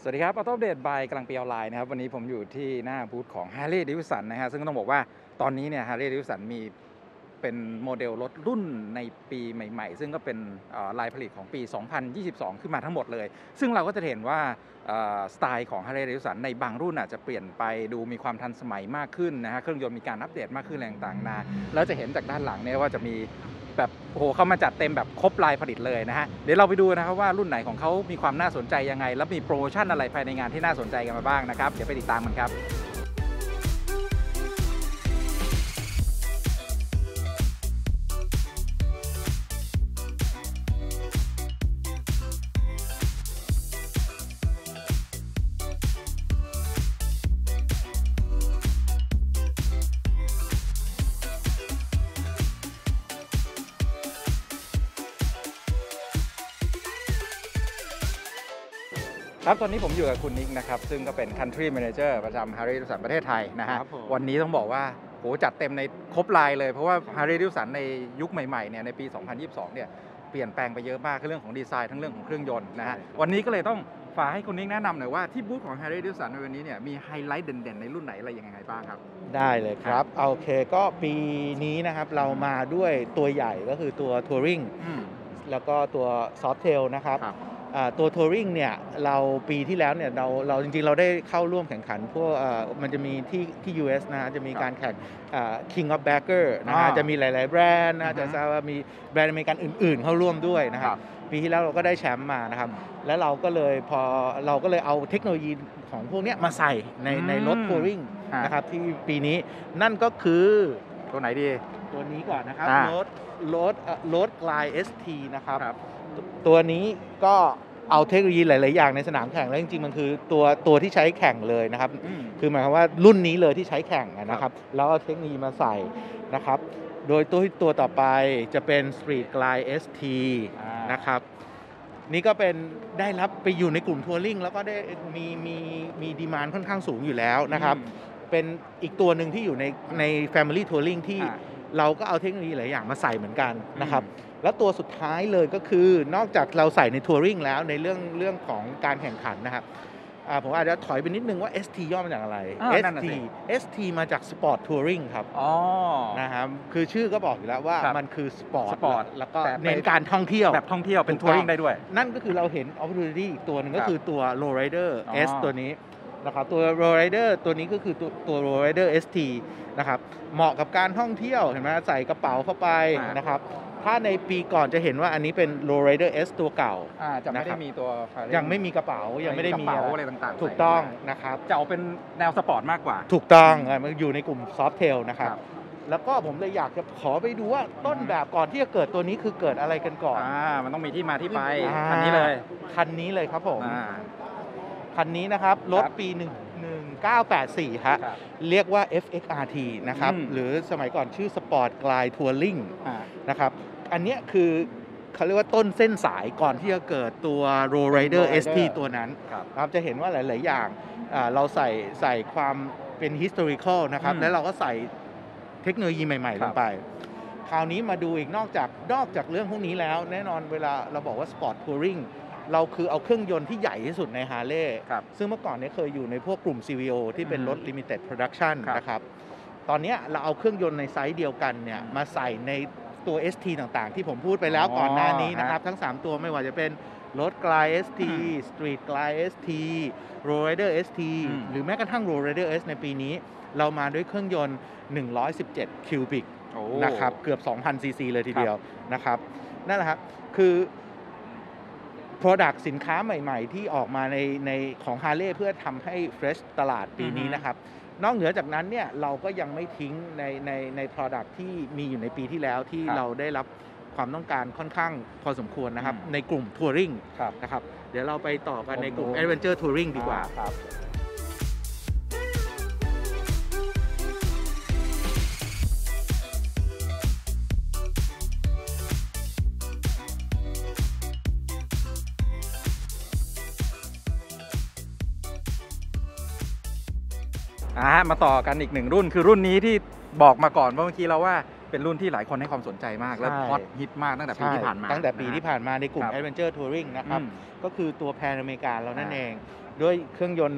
สวัสดีครับออโต้อัปเดตบายกำลังปีออนไลน์นะครับวันนี้ผมอยู่ที่หน้าบูธของ Harley Davidson นะฮะซึ่งต้องบอกว่าตอนนี้เนี่ย Harley Davidson มีเป็นโมเดลรถรุ่นในปีใหม่ๆซึ่งก็เป็นลายผลิตของปี 2022 ขึ้นมาทั้งหมดเลยซึ่งเราก็จะเห็นว่าสไตล์ของ Harley Davidson ในบางรุ่นอาจจะเปลี่ยนไปดูมีความทันสมัยมากขึ้นนะฮะเครื่องยนต์มีการอัปเดตมากขึ้นอะไรต่างๆนะแล้วจะเห็นจากด้านหลังเนี่ยว่าจะมีแบบโอ้โหเขามาจัดเต็มแบบครบลายผลิตเลยนะฮะเดี๋ยวเราไปดูนะครับว่ารุ่นไหนของเขามีความน่าสนใจยังไงแล้วมีโปรโมชั่นอะไรภายในงานที่น่าสนใจกันมาบ้างนะครับเดี๋ยวไปติดตามกันครับครับตอนนี้ผมอยู่กับคุณนิกนะครับซึ่งก็เป็น Country Manager ประจำ Harley Davidson ประเทศไทยนะฮะวันนี้ต้องบอกว่าโหจัดเต็มในครบลายเลยเพราะว่า Harley Davidson ในยุคใหม่ๆเนี่ยในปี 2022 เนี่ยเปลี่ยนแปลงไปเยอะมากทั้งเรื่องของดีไซน์ทั้งเรื่องของเครื่องยนต์นะฮะวันนี้ก็เลยต้องฝากให้คุณนิกแนะนำหน่อยว่าที่บูธของ Harley Davidson ในวันนี้เนี่ยมีไฮไลท์เด่นๆในรุ่นไหนอะไรยังไงบ้างครับได้เลยครับโอเคก็ปีนี้นะครับเรามาด้วยตัวใหญ่ก็คือตัว Touring แล้วก็ตัว Softail นะครับตัว Touring เนี่ยเราปีที่แล้วเนี่ยเราจริงๆเราได้เข้าร่วมแข่งขันพวกมันจะมีที่ US นะจะมีการแข่งKing of Backer นะฮะจะมีหลายๆแบรนด์นะจะทราบว่ามีแบรนด์อเมริกันอื่นๆเข้าร่วมด้วยนะครับปีที่แล้วเราก็ได้แชมป์มานะครับแล้วเราก็เลยเอาเทคโนโลยีของพวกนี้มาใส่ในรถ Touring นะครับที่ปีนี้นั่นก็คือตัวไหนดีตัวนี้ก่อนนะครับรถGlide ST นะครับตัวนี้ก็เอาเทคโนโลยีหลายๆอย่างในสนามแข่งแล้วจริงๆมันคือตัวที่ใช้แข่งเลยนะครับคือหมายความว่ารุ่นนี้เลยที่ใช้แข่งนะครับแล้วเอาเทคโนโลยีมาใส่นะครับโดยตัวต่อไปจะเป็น Street Glide ST นะครับนี่ก็เป็นได้รับไปอยู่ในกลุ่มทัวริงแล้วก็ได้มีดีมานด์ค่อนข้างสูงอยู่แล้วนะครับเป็นอีกตัวหนึ่งที่อยู่ใน Family Touring ที่เราก็เอาเทคโนโลยีหลายอย่างมาใส่เหมือนกันนะครับแล้วตัวสุดท้ายเลยก็คือนอกจากเราใส่ในทัวริงแล้วในเรื่องของการแข่งขันนะครับผมอาจจะถอยไปนิดนึงว่า ST ย่อมาจากอะไร ST มาจาก Sport Touring ครับนะครับคือชื่อก็บอกอยู่แล้วว่ามันคือ Sport แล้วก็เน้นการท่องเที่ยวแบบท่องเที่ยวเป็นทัวริงได้ด้วยนั่นก็คือเราเห็น opportunity อีกตัวหนึ่งก็คือตัว Lowrider S ตัวนี้นะครับตัว Lowrider ตัวนี้ก็คือตัว Lowrider ST นะครับเหมาะกับการท่องเที่ยวเห็นไหมใส่กระเป๋าเข้าไปนะครับถ้าในปีก่อนจะเห็นว่าอันนี้เป็น Lowrider S ตัวเก่าจะไม่ได้มีตัวยังไม่มีกระเป๋ายังไม่ได้มีอะไรต่างๆถูกต้องนะครับจะเอาเป็นแนวสปอร์ตมากกว่าถูกต้องมันอยู่ในกลุ่ม Softail นะครับแล้วก็ผมเลยอยากจะขอไปดูว่าต้นแบบก่อนที่จะเกิดตัวนี้คือเกิดอะไรกันก่อนมันต้องมีที่มาที่ไปคันนี้เลยครับผมคันนี้นะครับรถปี1984ฮะเรียกว่า FXRT นะครับหรือสมัยก่อนชื่อ Sport Glide Touring นะครับอันนี้คือเขาเรียกว่าต้นเส้นสายก่อนที่จะเกิดตัว Lowrider ST ตัวนั้นครับจะเห็นว่าหลายๆอย่างเราใส่ความเป็น historical นะครับแล้วเราก็ใส่เทคโนโลยีใหม่ๆลงไปคราวนี้มาดูอีกนอกจากเรื่องพวกนี้แล้วแน่นอนเวลาเราบอกว่า Sport Touringเราคือเอาเครื่องยนต์ที่ใหญ่ที่สุดใน Harley ซึ่งเมื่อก่อนนี้เคยอยู่ในพวกกลุ่ม CVO ที่เป็นรถ Limited Production นะครับตอนนี้เราเอาเครื่องยนต์ในไซส์เดียวกันเนี่ยมาใส่ในตัว ST ต่างๆที่ผมพูดไปแล้วก่อนหน้านี้นะครับทั้ง3ตัวไม่ว่าจะเป็นรถ Glide ST Street Glide ST Lowrider ST หรือแม้กระทั่ง Lowrider S ในปีนี้เรามาด้วยเครื่องยนต์117 คิวบิกนะครับเกือบ 2,000 ซีซีเลยทีเดียวนะครับนั่นแหละครับคือ Product สินค้าใหม่ๆที่ออกมาในของ Harley เพื่อทำให้ Fresh ตลาดปีนี้นะครับนอกเหนือจากนั้นเนี่ยเราก็ยังไม่ทิ้งใน Product ที่มีอยู่ในปีที่แล้วที่เราได้รับความต้องการค่อนข้างพอสมควรนะครับในกลุ่ม Touring นะครับเดี๋ยวเราไปต่อกันในกลุ่ม Adventure Touring ดีกว่าครับมาต่อกันอีกหนึ่งรุ่นคือรุ่นนี้ที่บอกมาก่อนว่าเมื่อกี้เราว่าเป็นรุ่นที่หลายคนให้ความสนใจมากและใช่ฮอตฮิตมากตั้งแต่ปีที่ผ่านมาตั้งแต่ปีที่นะฮะผ่านมาในกลุ่มครับ Adventure Touring นะครับอืมก็คือตัวแพนอเมริกาเรานั่นอ่าเอง ด้วยเครื่องยนต์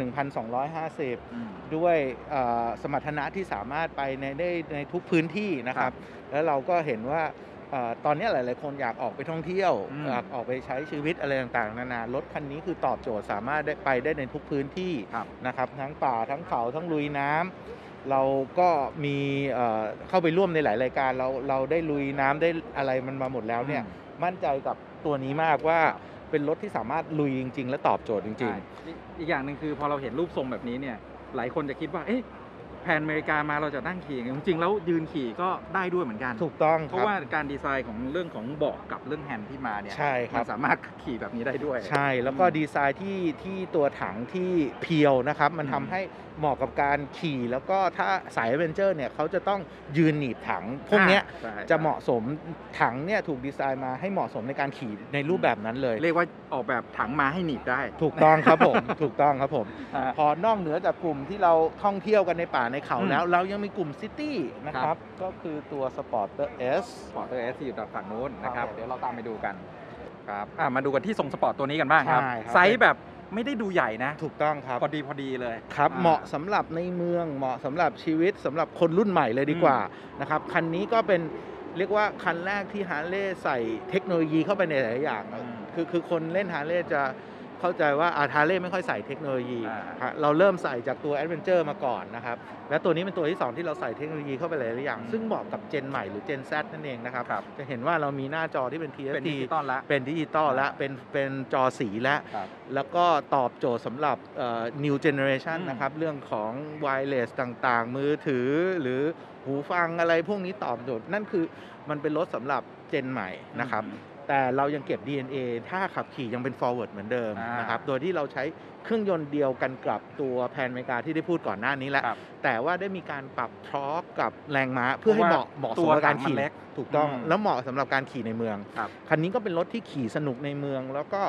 1,250 อืมด้วยสมรรถนะที่สามารถไปได้ในทุกพื้นที่นะคครัรับ บ แล้วเราก็เห็นว่าตอนนี้หลายๆคนอยากออกไปท่องเที่ยวอืมอยากออกไปใช้ชีวิตอะไรต่างๆ นานา รถคันนี้คือตอบโจทย์สามารถได้ไปได้ในทุกพื้นที่ครับนะครับทั้งป่าทั้งเขาทั้งลุยน้ำเราก็มีเข้าไปร่วมในหลายรายการเราได้ลุยน้ำได้อะไรมันมาหมดแล้วเนี่ย มั่นใจกับตัวนี้มากว่าเป็นรถที่สามารถลุยจริง ๆ และตอบโจทย์จริงใช่อีกอย่างหนึ่งคือพอเราเห็นรูปทรงแบบนี้เนี่ยหลายคนจะคิดว่าเอ๊ะแผนอเมริกามาเราจะนั่งขี่จริงๆแล้วยืนขี่ก็ได้ด้วยเหมือนกันๆ ถูกต้องเพคราะรับว่าการดีไซน์ของเรื่องของเบาะกับเรื่องแฮนด์ที่มาเนี่ยใช่คมัรับนสามารถขี่แบบนี้ได้ด้วยใช่แล้วก็ดีไซน์ที่ตัวถังที่เพียวนะครับ มันอืมทำให้เหมาะกับการขี่แล้วก็ถ้าสายแอดเวนเจอร์เนี่ยเขาจะต้องยืนหนีบถัง พวกเนี้ยใช่จะเหมาะสมถังเนี่ยถูกดีไซน์มาให้เหมาะสมในการขี่ในรูปแบบนั้นเลยเรียกว่าออกแบบถังมาให้หนีบได้ถูกต้องครับผม ถูกต้องครับผมอ่าพอนอกเหนือจากกลุ่มที่เราท่องเที่ยวกันในป่าในเขาอืมแล้ว เรายังมีกลุ่มซิตี้นะคครัรับบก็คือตัว Sporter S สปอร์ตเอสที่อยู่ฝั่งนู้นนะครับครับเดี๋ยวเราตามไปดูกันครับมาดูกันที่ทรงสปอร์ตตัวนี้กันบ้างครับใช่ครับไซส์แบบไม่ได้ดูใหญ่นะถูกต้องครับพอดีเลยครับอ่เหมาะสำหรับในเมืองเหมาะสำหรับชีวิตสำหรับคนรุ่นใหม่เลยดีกว่านะครับคันนี้ก็เป็นเรียกว่าคันแรกที่ฮาร์เลย์ใส่เทคโนโลยีเข้าไปในหลายๆอย่างอืมคือคนเล่นฮาร์เลย์จะเข้าใจว่าฮาร์เลย์ไม่ค่อยใส่เทคโนโลยีอ่าฮะเราเริ่มใส่จากตัว Adventure มาก่อนนะครับและตัวนี้เป็นตัวที่ 2 ที่เราใส่เทคโนโลยีเข้าไปหลายๆอย่าง ซึ่งเหมาะกับเจนใหม่หรือเจน Z นั่นเองนะครับครับจะเห็นว่าเรามีหน้าจอที่เป็นเป็น TFT ดิจิตอลละเป็นดิจิตอลและเป็นจอสีและครับแล้วก็ตอบโจทย์สำหรับnew generation อืมนะครับ เรื่องของ wireless ต่างๆ มือถือหรือหูฟังอะไรพวกนี้ตอบโจทย์ นั่นคือมันเป็นรถสำหรับเจนใหม่นะครับ แต่เรายังเก็บ DNA ถ้าขับขี่ยังเป็น forward เหมือนเดิมอ่านนะครับ โดยที่เราใช้เครื่องยนต์เดียวกันกับตัวแพนอเมริกาที่ได้พูดก่อนหน้านี้แล้วครับแต่ว่าได้มีการปรับทอร์กกับแรงม้าเพื่อให้เหมาะสมกับการขี่ตัวถังมันเล็กถูกต้องอืมแล้วเหมาะสำหรับการขี่ในเมืองครับคันนี้ก็เป็นรถที่ขี่สนุกในเมือง แล้วก็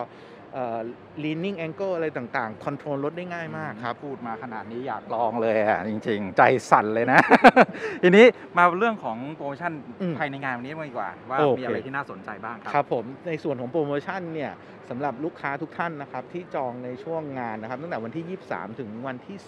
leaning angle อะไรต่างๆ คอนโทรลรถได้ง่ายมากครับพูดมาขนาดนี้อยากลองเลยอ่ะจริงๆ ใจสั่นเลยนะ ทีนี้มาเรื่องของโปรโมชั่นอืมภายในงานวันนี้ดีกว่า ว่าโอเคมีอะไรที่น่าสนใจบ้างครัครับผมในส่วนของโปรโมชั่นเนี่ยสำหรับลูกค้าทุกท่านนะครับที่จองในช่วงงานนะครับตั้งแต่วันที่ 23 ถึงวันที่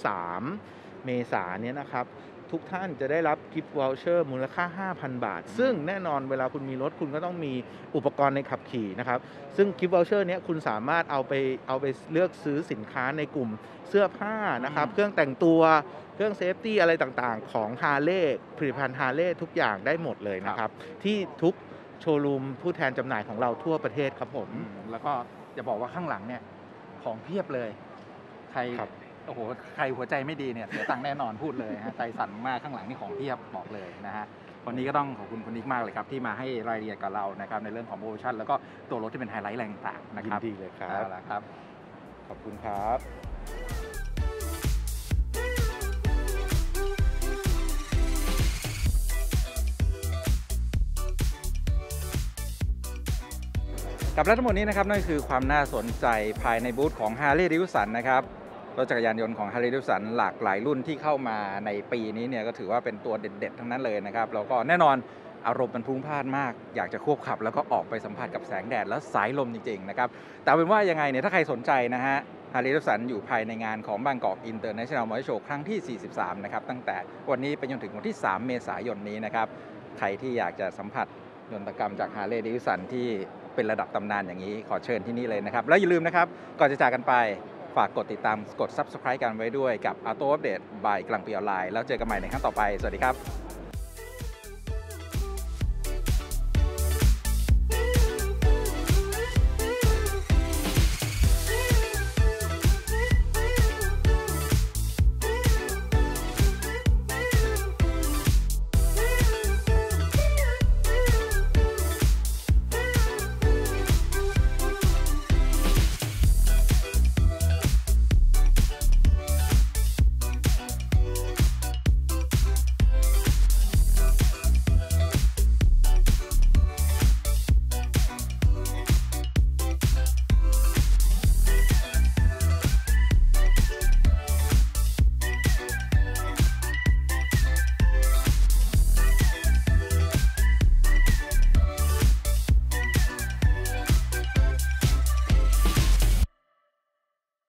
3 เมษายนเนี่ยนะครับทุกท่านจะได้รับกิฟต์วอลเชอร์มูลค่า 5,000 บาท ซึ่งแน่นอนเวลาคุณมีรถคุณก็ต้องมีอุปกรณ์ในขับขี่นะครับซึ่งกิฟต์วอลเชอร์เนี้ยคุณสามารถเอาไปเลือกซื้อสินค้าในกลุ่มเสื้อผ้านะครับอืมเครื่องแต่งตัวเครื่องเซฟตี้อะไรต่างๆ ของฮาร์เลย์ผลิตภัณฑ์ฮาร์เลย์ทุกอย่างได้หมดเลยนะครับที่ทุกโชว์รูมผู้แทนจำหน่ายของเราทั่วประเทศครับผมแล้วก็จะบอกว่าข้างหลังเนี่ยของเพียบเลย ใครครับโอ้โหใครหัวใจไม่ดีเนี่ยเสียตังค์แน่นอนพูดเลยฮะใจสั่นมากข้างหลังนี่ของเพียบบอกเลยนะฮะวันนี้ก็ต้องขอบคุณคุณนิกมากเลยครับที่มาให้รายละเอียดกับเรานะครับในเรื่องของโปรโมชั่นแล้วก็ตัวรถที่เป็นไฮไลท์แรงต่างๆนะยิคน รับดีเลยครัเอาบละครับขอบคุณครับกับและทั้งหมดนี้นะครับนั่นคือความน่าสนใจภายในบูธของ Harley Davidson นะครับรถจักรยานยนต์ของ Harley Davidson หลากหลายรุ่นที่เข้ามาในปีนี้เนี่ยก็ถือว่าเป็นตัวเด็ดๆทั้งนั้นเลยนะครับแล้วก็แน่นอนอารมณ์มันพลุ่งพล่านมาก อยากจะควบขับ แล้วก็ออกไปสัมผัสกับแสงแดดและสายลมจริงๆนะครับแต่เป็นว่ายังไงเนี่ยถ้าใครสนใจนะฮะ Harley Davidson อยู่ภายในงานของบางกอก International Motor Show ครั้งที่ 43 นะครับตั้งแต่วันนี้ไปจนถึงวันที่ 3 เมษายนนี้นะครับใครที่อยากจะสัมผัสยนตกรรมจาก Harley Davidson ที่เป็นระดับตำนานอย่างนี้ขอเชิญที่นี่เลยนะครับแล้วอย่าลืมนะครับก่อนจะจากกันไปฝากกดติดตามกด Subscribe กันไว้ด้วยกับ Auto Update by กลางปีออนไลน์แล้วเจอกันใหม่ในครั้งต่อไปสวัสดีครับ